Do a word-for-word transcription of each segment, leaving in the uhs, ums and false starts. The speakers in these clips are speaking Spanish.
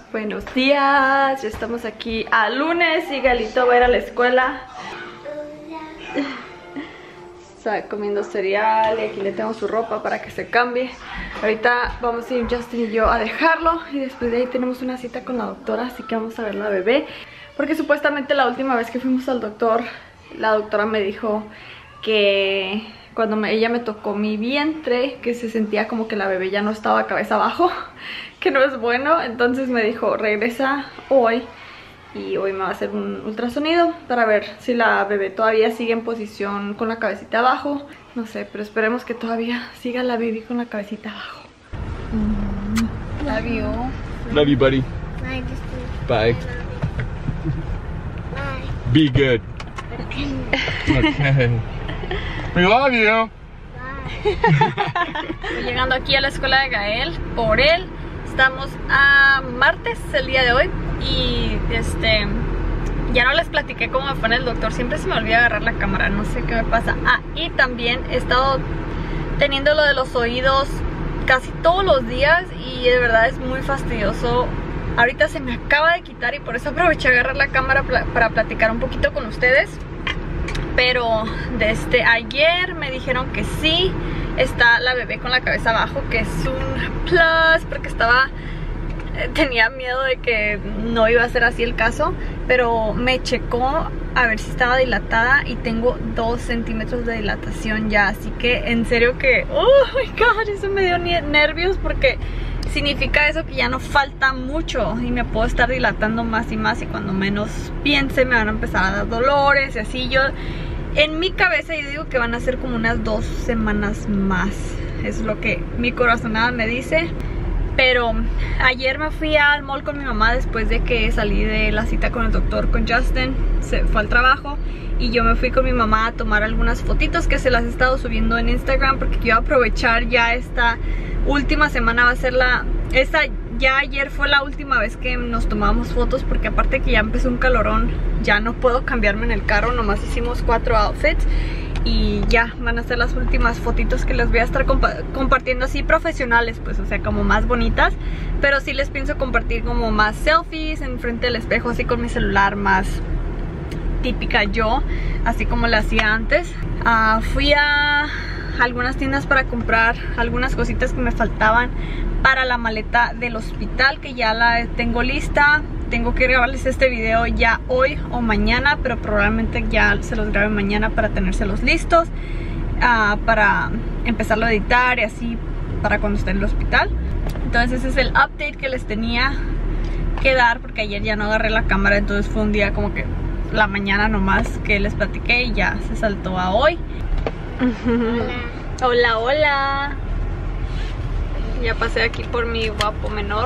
Buenos días, ya estamos aquí a lunes y Galito va a ir a la escuela. Está comiendo cereal y aquí le tengo su ropa para que se cambie. Ahorita vamos a ir Justin y yo a dejarlo y después de ahí tenemos una cita con la doctora, así que vamos a ver la bebé. Porque supuestamente la última vez que fuimos al doctor, la doctora me dijo que cuando me, ella me tocó mi vientre, que se sentía como que la bebé ya no estaba cabeza abajo, que no es bueno. Entonces me dijo, regresa hoy y hoy me va a hacer un ultrasonido para ver si la bebé todavía sigue en posición con la cabecita abajo. No sé, pero esperemos que todavía siga la bebé con la cabecita abajo. Mm. Love you. Love you, buddy. Bye. Bye. Bye. Be good. Okay. We love you. Estoy llegando aquí a la escuela de Gael por él. Estamos a martes el día de hoy y este ya no les platiqué cómo me fue en el doctor. Siempre se me olvida agarrar la cámara, no sé qué me pasa. Ah, y también he estado teniendo lo de los oídos casi todos los días y de verdad es muy fastidioso. Ahorita se me acaba de quitar y por eso aproveché a agarrar la cámara para platicar un poquito con ustedes. Pero desde ayer me dijeron que sí está la bebé con la cabeza abajo, que es un plus, porque estaba tenía miedo de que no iba a ser así el caso, pero me checó a ver si estaba dilatada y tengo dos centímetros de dilatación ya, así que en serio que oh my god, eso me dio nervios porque significa eso que ya no falta mucho y me puedo estar dilatando más y más y cuando menos piense me van a empezar a dar dolores y así. Yo en mi cabeza yo digo que van a ser como unas dos semanas más, es lo que mi corazonada me dice. Pero ayer me fui al mall con mi mamá después de que salí de la cita con el doctor, con Justin, se fue al trabajo y yo me fui con mi mamá a tomar algunas fotitos que se las he estado subiendo en Instagram porque quiero aprovechar ya esta última semana, va a ser la, esta, ya ayer fue la última vez que nos tomamos fotos porque aparte que ya empezó un calorón, ya no puedo cambiarme en el carro, nomás hicimos cuatro outfits y ya van a ser las últimas fotitos que les voy a estar compa compartiendo así profesionales, pues, o sea, como más bonitas, pero sí les pienso compartir como más selfies en frente del espejo, así con mi celular, más típica yo, así como lo hacía antes. Uh, fui a algunas tiendas para comprar algunas cositas que me faltaban para la maleta del hospital, que ya la tengo lista. Tengo que grabarles este video ya hoy o mañana, pero probablemente ya se los grabe mañana para tenérselos listos, uh, para empezarlo a editar y así para cuando esté en el hospital. Entonces ese es el update que les tenía que dar porque ayer ya no agarré la cámara, entonces fue un día como que la mañana nomás que les platiqué y ya se saltó a hoy. Hola. Hola, hola. Ya pasé aquí por mi guapo menor.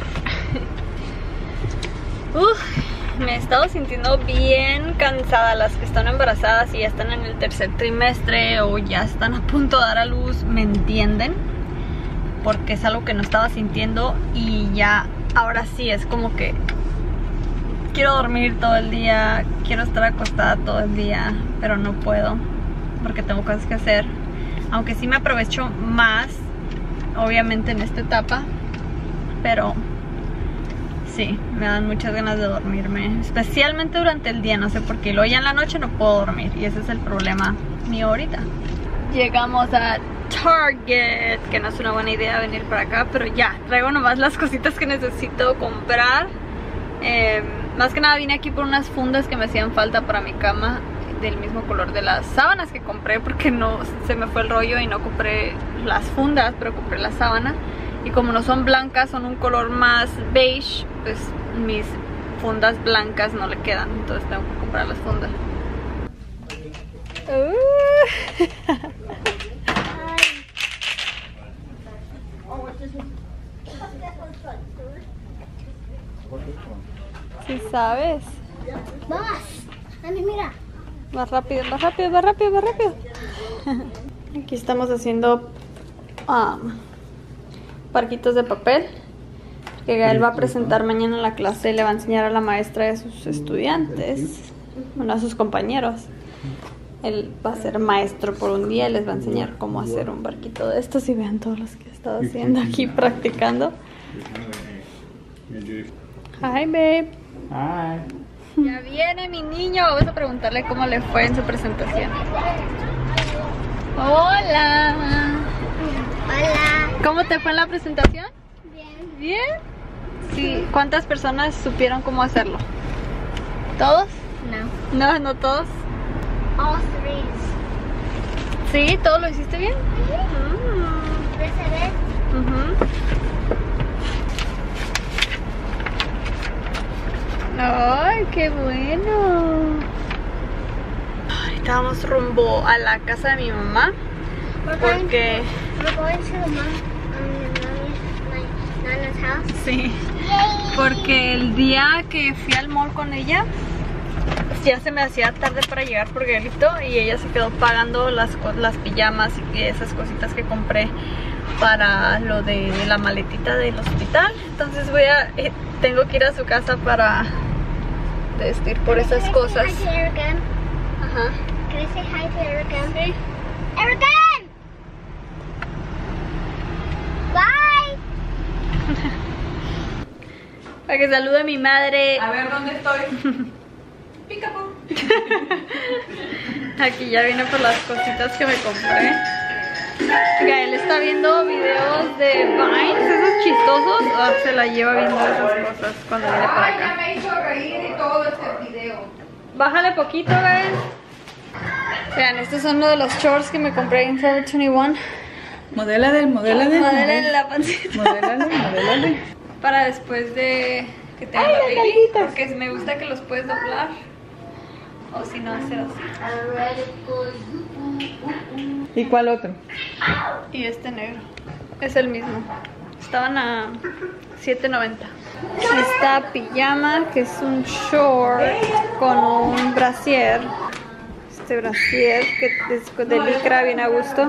Uf, me he estado sintiendo bien cansada. Las que están embarazadas y ya están en el tercer trimestre o ya están a punto de dar a luz me entienden, porque es algo que no estaba sintiendo y ya ahora sí es como que quiero dormir todo el día, quiero estar acostada todo el día, pero no puedo porque tengo cosas que hacer. Aunque sí me aprovecho más obviamente en esta etapa, pero sí, me dan muchas ganas de dormirme, especialmente durante el día, no sé por qué. Luego ya en la noche no puedo dormir y ese es el problema mío ahorita. Llegamos a Target, que no es una buena idea venir para acá, pero ya, traigo nomás las cositas que necesito comprar. Eh, más que nada vine aquí por unas fundas que me hacían falta para mi cama, del mismo color de las sábanas que compré, porque no se me fue el rollo y no compré las fundas, pero compré la sábana. Y como no son blancas, son un color más beige, pues mis fundas blancas no le quedan, entonces tengo que comprar las fundas. Uh. ¿Sí sabes? Vamos, Dani, mira. Más rápido, más rápido, más rápido, más rápido. Aquí estamos haciendo um, barquitos de papel que Gael va a presentar mañana en la clase y le va a enseñar a la maestra y a sus estudiantes, bueno, a sus compañeros. Él va a ser maestro por un día y les va a enseñar cómo hacer un barquito de estos. Y vean todos los que he estado haciendo aquí practicando. Hi, babe. Hi. Ya viene mi niño. Vamos a preguntarle cómo le fue en su presentación. Hola. Hola. ¿Cómo te fue en la presentación? Bien. ¿Bien? Sí. ¿Cuántas personas supieron cómo hacerlo? ¿Todos? No. No, no todos. All three. ¿Sí? ¿Todo lo hiciste bien? Mm. ¿Ves a ver? Uh-huh. ¡Ay, qué bueno! Ahorita vamos rumbo a la casa de mi mamá. We're going Porque... to, we're going to the mom, um, my Nana's house. Sí. Yay. Porque el día que fui al mall con ella, ya se me hacía tarde para llegar por Gaelito y ella se quedó pagando las, las pijamas y esas cositas que compré para lo de la maletita del hospital. Entonces voy a eh, tengo que ir a su casa para vestir por esas Can I cosas. say hi to Erica? Ajá. Can I say hi to Erica? Sí. Erica! Bye! Para que salude a mi madre. A ver, ¿dónde estoy? Pica-pú. Aquí ya vine por las cositas que me compré. Gael está viendo videos de Vines, esos chistosos, o se la lleva viendo esas cosas cuando viene para Ay, ya acá. me hizo reír y todo este video. Bájale poquito, Gael. Vean, estos son uno de los shorts que me compré en Forever veintiuno. Modélale, modélale. Modélale la pancita. Modélale, modélale. Para después de que tenga la baby, porque me gusta que los puedes doblar. O si no, hacer así. ¿Y cuál otro? Y este negro. Es el mismo. Estaban a siete noventa. Esta pijama que es un short con un brasier. Este brasier que es de licra bien a gusto.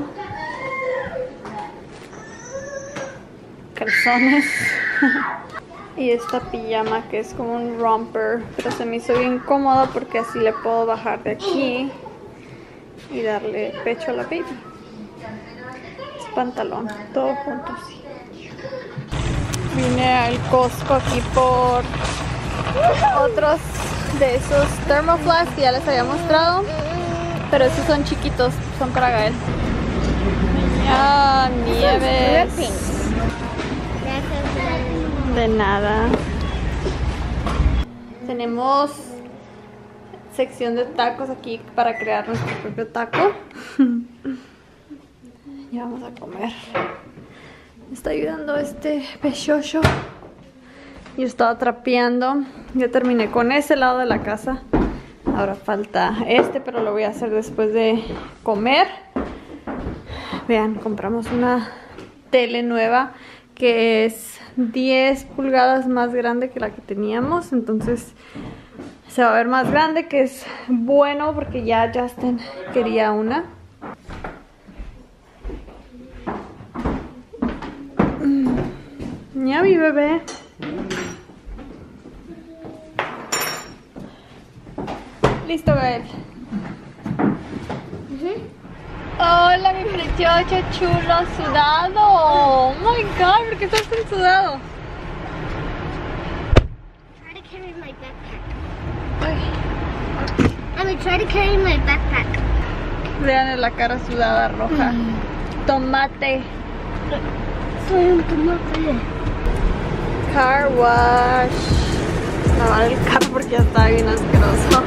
Calzones. Y esta pijama que es como un romper, pero se me hizo bien cómoda porque así le puedo bajar de aquí y darle pecho a la baby. Es pantalón, todo junto así. Vine al Costco aquí por otros de esos thermoflask que ya les había mostrado, pero estos son chiquitos, son para Gael. Ya, nieves. De nada. Tenemos sección de tacos aquí para crear nuestro propio taco. Ya vamos a comer. Me está ayudando este pechocho. Yo estaba trapeando. Ya terminé con ese lado de la casa. Ahora falta este, pero lo voy a hacer después de comer. Vean, compramos una tele nueva que es diez pulgadas más grande que la que teníamos, entonces se va a ver más grande, que es bueno porque ya Justin quería una. Ya mi bebé. Listo, Gael. Hola, mi precioso chulo sudado. Oh my god, ¿por qué estás tan sudado? Try to carry my backpack. Ay, I'm gonna try to carry my backpack. vean la cara sudada roja. Tomate. Soy un tomate. Car wash. Lavar el carro porque ya está bien asqueroso.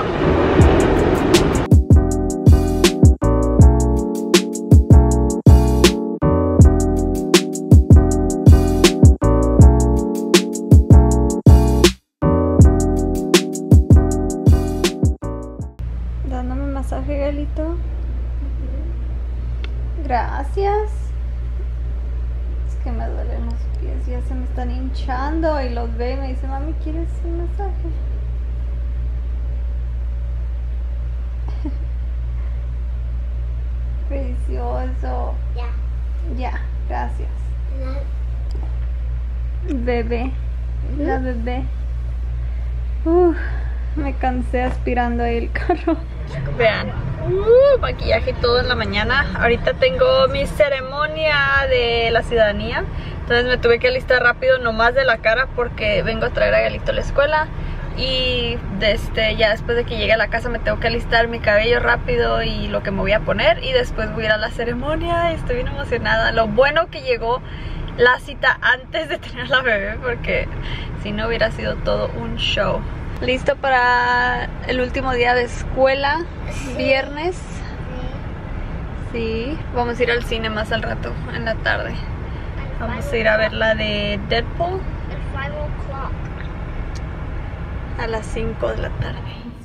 Dándome masaje, Galito. Gracias. Es que me duelen los pies, ya se me están hinchando y los ve y me dice, mami, ¿quieres un masaje? Precioso. Ya. Ya, gracias. Bebé, la bebé. Uf, me cansé aspirando ahí el carro. Vean, uh, maquillaje y todo en la mañana. Ahorita tengo mi ceremonia de la ciudadanía. Entonces me tuve que alistar rápido nomás de la cara porque vengo a traer a Galito a la escuela. Y desde, ya después de que llegue a la casa me tengo que alistar mi cabello rápido y lo que me voy a poner. Y después voy a ir a la ceremonia y estoy bien emocionada. Lo bueno que llegó la cita antes de tener a la bebé, porque si no hubiera sido todo un show. ¿Listo para el último día de escuela? Sí. Viernes. Sí, vamos a ir al cine más al rato, en la tarde. Vamos a ir a ver la de Deadpool At five o'clock. a las cinco de la tarde.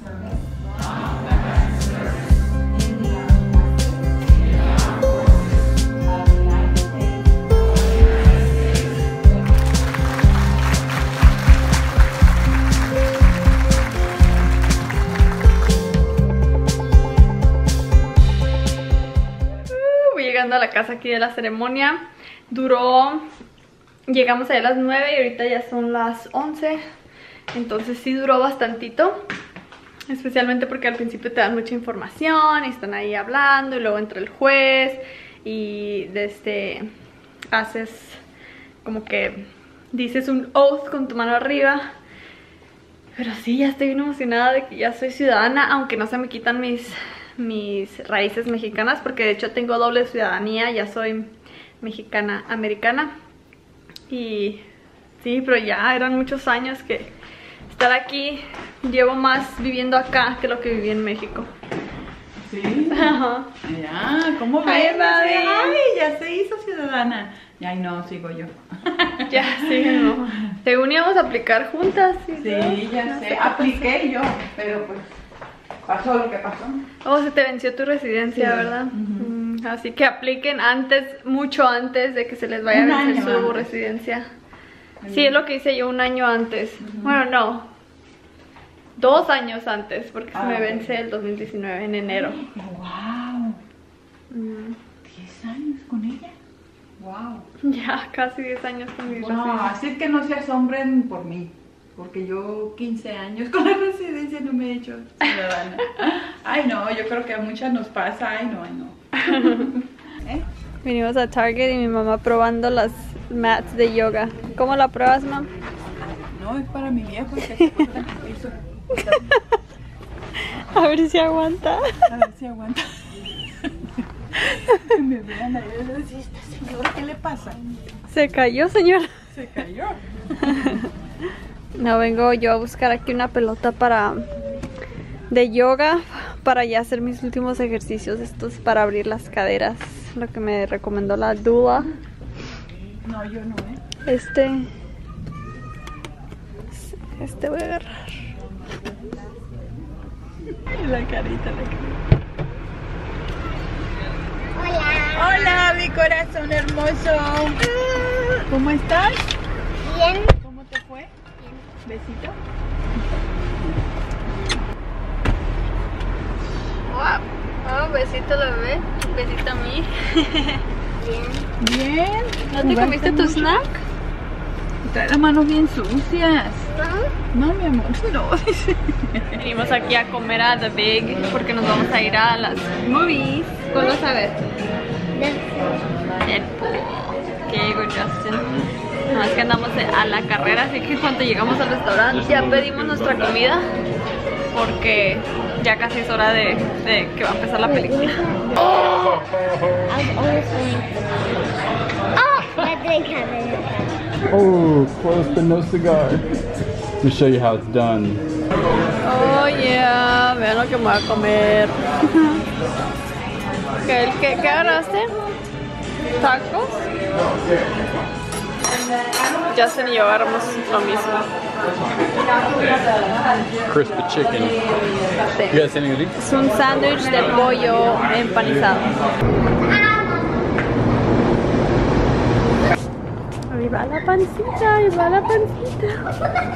Uh, voy llegando a la casa aquí de la ceremonia. Duró... Llegamos allá a las nueve y ahorita ya son las once. Entonces sí duró bastantito, especialmente porque al principio te dan mucha información y están ahí hablando y luego entra el juez y desde haces como que dices un oath con tu mano arriba. Pero sí, ya estoy bien emocionada de que ya soy ciudadana, aunque no se me quitan mis, mis raíces mexicanas, porque de hecho tengo doble ciudadanía, ya soy mexicana americana. Y sí, pero ya eran muchos años que estar aquí, llevo más viviendo acá que lo que viví en México. Sí. Ajá. Ya, ¿cómo Hi, ves? Babi. Ay, ya se hizo ciudadana. Ay, no, sigo yo. Ya, sí, no. Según íbamos a aplicar juntas. ¿Sí? Sí, ya No sé. sé. Apliqué yo, pero pues pasó lo que pasó. Oh, se te venció tu residencia, Sí. ¿verdad? Ujú. Mm, así que apliquen antes, mucho antes de que se les vaya a Un vencer año su antes. residencia. Sí, es lo que hice yo un año antes. Bueno, no. Dos años antes, porque se Ah, me ok. vence el dos mil diecinueve, en enero. Wow. Mm, ¿diez años con ella? Wow. Ya, casi diez años con mi No, residencia. así que no se asombren por mí, porque yo quince años con la residencia no me he hecho ciudadana. Ay, no, yo creo que a muchas nos pasa. Ay, no, ay, no. ¿Eh? Vinimos a Target y mi mamá probando las mats de yoga. ¿Cómo la pruebas, mam? No, es para mi viejo que se corta el piso. A ver si aguanta. A ver si aguanta. Que me vean ahí y decir, esta señora, ¿qué le pasa? Se cayó, señora. Se cayó. No, vengo yo a buscar aquí una pelota para de yoga para ya hacer mis últimos ejercicios. Estos para abrir las caderas, lo que me recomendó la doula. No, yo no, ¿eh? Este Este voy a agarrar. La carita, la carita. Hola. Hola, mi corazón hermoso. ¿Cómo estás? Bien. ¿Cómo te fue? Besito. Wow. Oh, besito la bebé. Besito a mí. Bien. Bien. ¿No te ¿Jugaste comiste tu mucho? snack? Trae las manos bien sucias. ¿No? No, mi amor, no. Venimos aquí a comer a The Big porque nos vamos a ir a las movies. ¿Cuál vas a ver? Deadpool. Que llegó Justin. No, es que andamos a la carrera, así que cuando llegamos al restaurante ya pedimos nuestra comida porque ya casi es hora de, de que va a empezar la película. I was always saying. Oh, that didn't count. Oh, close but no cigar. Let me show you how it's done. Oh yeah, vean lo que me voy a comer. ¿Qué, qué, ¿Qué agarraste? ¿Tacos? Justin y yo agarramos lo mismo. Crispy chicken. Sí. You guys anything to eat? Es un sándwich de pollo empanizado. Ahí va la pancita, ahí va la pancita.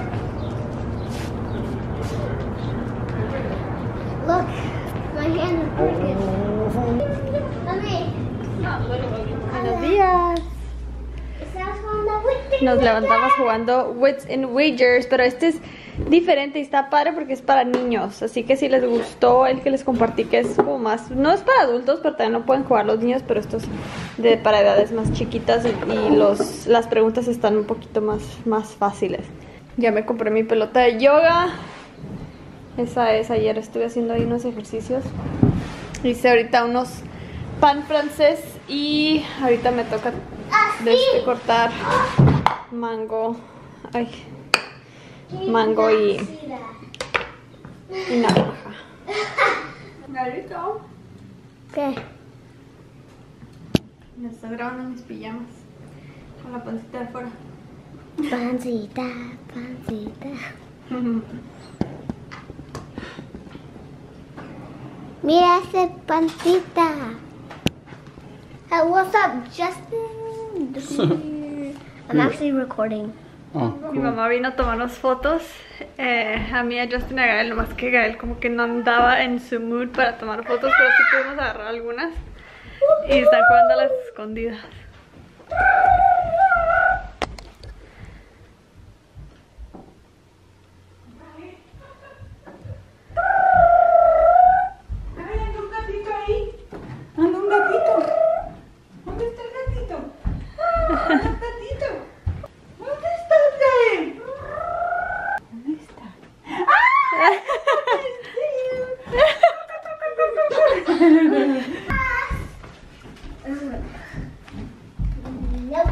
Look, my hand is broken. Mommy, Buenos días. is that on the window? nos levantamos jugando Wits and Wagers, pero este es diferente y está padre porque es para niños, así que si les gustó el que les compartí, que es como más, no es para adultos, pero también no pueden jugar los niños, pero esto es de para edades más chiquitas y, y los, las preguntas están un poquito más, más fáciles. Ya me compré mi pelota de yoga, esa es, ayer estuve haciendo ahí unos ejercicios, hice ahorita unos pan francés y ahorita me toca desde cortar mango, ay, mango y, y naranja. Garito, ¿Qué? me estoy grabando mis pijamas con la pancita de afuera. Pancita, pancita. Mira ese pancita. Hey, what's up, Justin? I'm actually recording. Oh, Mi cool. mamá vino a tomarnos fotos, eh, a mí, a Justin y a Gael, nomás que Gael como que no andaba en su mood para tomar fotos, pero sí pudimos agarrar algunas y están jugando a las escondidas. Ay, anda un gatito ahí. Anda un gatito. ¿Dónde está el gatito? ¿Dónde está el gatito? ¿Dónde está el Gael? ¿Dónde está? Nope.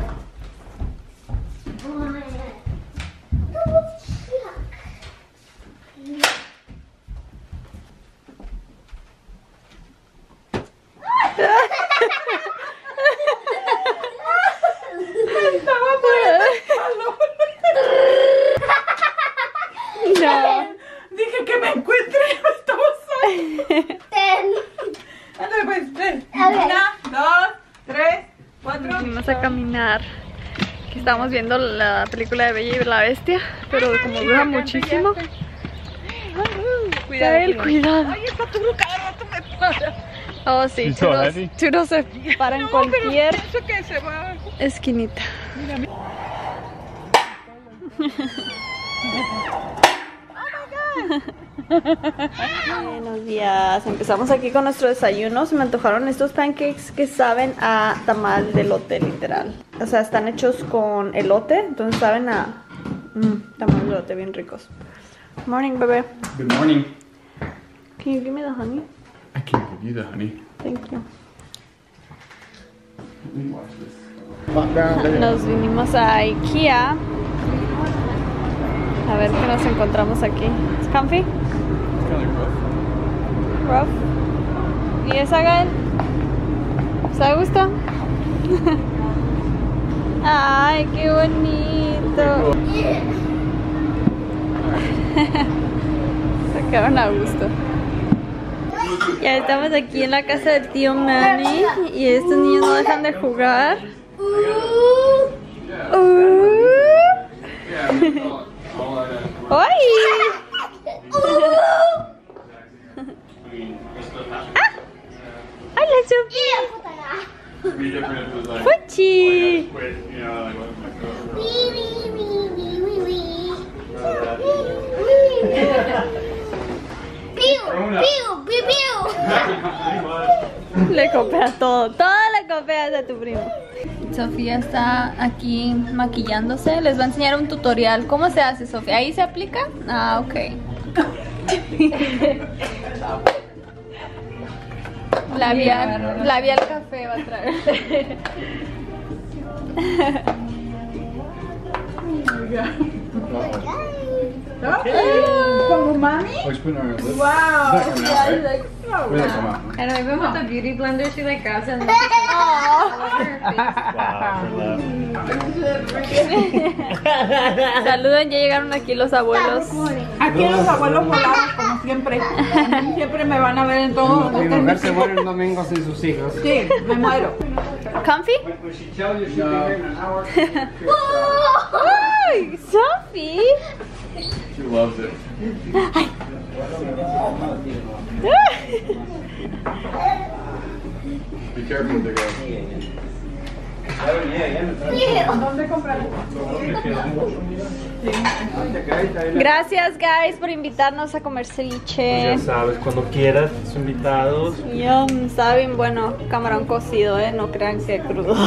No. Dije que me encuentre. Estamos solos. Ten. Ándale pues, ven. A ver. Una, dos, tres, cuatro. Vamos a caminar. Aquí estamos viendo la película de Bella y la Bestia, pero como dura muchísimo. Gael, cuidado. Ay, esta turno cada rato me para. Oh, sí, It's so Churros, heavy. Churros se para en No, cualquier pero pienso que se va. esquinita. Buenos días. Empezamos aquí con nuestro desayuno. Se me antojaron estos pancakes que saben a tamal de elote, literal. O sea, están hechos con elote, entonces saben a mm, tamal de elote bien ricos. Morning, bebé. Good morning. Can you give me the honey? I can't give you the honey. Thank you. Let me watch this. Pop down there. Nos vinimos a IKEA. A ver qué nos encontramos aquí. ¿Es comfy? It's kind of rough. Rough. ¿Y esa, Gael? ¿Se gusta? Ay, qué bonito. Se quedaron a gusto. Ya estamos aquí en la casa del tío Manny y estos niños no dejan de jugar. Uh. ¡Ay! ¡Ah! ¡Hola, Sofía! ¡Fuchi! Wee, wee, wee, wee, wee, wee. Pew, pew, pew, pew. Le copias todo, todo le copias a tu primo. Sofía está aquí maquillándose. Les va a enseñar un tutorial. ¿Cómo se hace, Sofía? ¿Ahí se aplica? Ah, ok. Labial, labial café va a traer. ¿Como mami? Oh, she's putting her lips. Wow. It's not coming out, right? Where'd that come out? And even with the beauty blender, she like grabs it and Saluden, ya llegaron aquí los abuelos. Aquí los abuelos volados, como siempre. Siempre me van a ver en todo. Mi mujer se muere el domingo sin sus hijos. Sí, me muero. Comfy? When she tells you she'll be here in an hour, Ay, Sophie. She loves it. Be careful with the girl. ¿Dónde compraron? Gracias, guys, por invitarnos a comer ceviche. Ya sabes, cuando quieras, tus invitados. Yum, está bien bueno. Camarón cocido, ¿eh? No crean que crudo.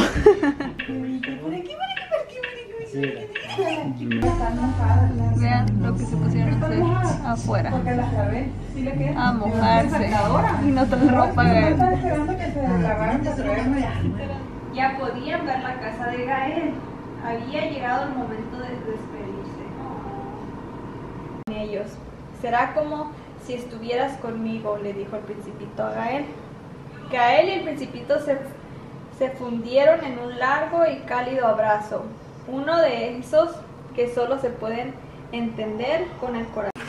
Vean lo que se pusieron a hacer afuera. Porque las lavé. ¿Sí le queda? A mojarse. Y no traen ropa. Estaba esperando que se lavaran para traerme. Ya podían ver la casa de Gael. Había llegado el momento de despedirse. Ellos. Será como si estuvieras conmigo, le dijo el principito a Gael. Gael y el principito se, se fundieron en un largo y cálido abrazo. Uno de esos que solo se pueden entender con el corazón.